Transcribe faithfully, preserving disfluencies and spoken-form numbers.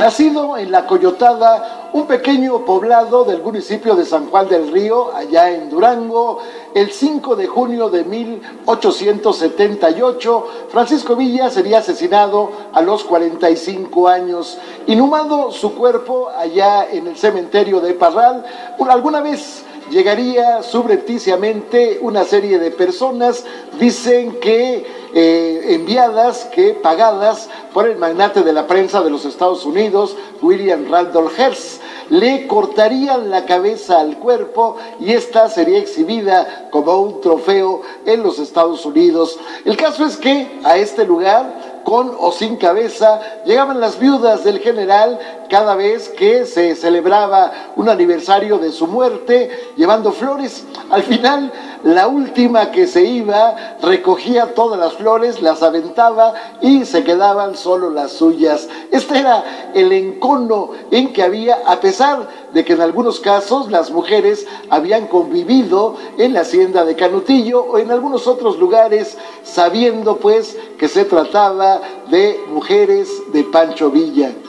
Nacido en La Coyotada, un pequeño poblado del municipio de San Juan del Río, allá en Durango, el cinco de junio de mil ochocientos setenta y ocho, Francisco Villa sería asesinado a los cuarenta y cinco años. Inhumado su cuerpo allá en el cementerio de Parral, alguna vez llegaría subrepticiamente una serie de personas, dicen que eh, enviadas, que pagadas por el magnate de la prensa de los Estados Unidos, William Randolph Hearst. Le cortarían la cabeza al cuerpo y esta sería exhibida como un trofeo en los Estados Unidos. El caso es que a este lugar, con o sin cabeza, llegaban las viudas del general cada vez que se celebraba un aniversario de su muerte, llevando flores. Al final, la última que se iba recogía todas las flores, las aventaba y se quedaban solo las suyas. Este era el encono en que había, a pesar de que en algunos casos las mujeres habían convivido en la hacienda de Canutillo o en algunos otros lugares, sabiendo pues que se trataba de mujeres de Pancho Villa.